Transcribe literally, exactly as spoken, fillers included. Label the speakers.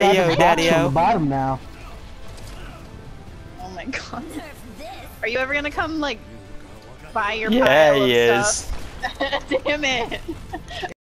Speaker 1: Hey yo, daddy
Speaker 2: on
Speaker 1: o.
Speaker 2: the bottom now.
Speaker 3: Oh my god. Are you ever gonna come like buy your
Speaker 1: Yeah,
Speaker 3: pile
Speaker 1: he
Speaker 3: of
Speaker 1: is.
Speaker 3: stuff? Damn it.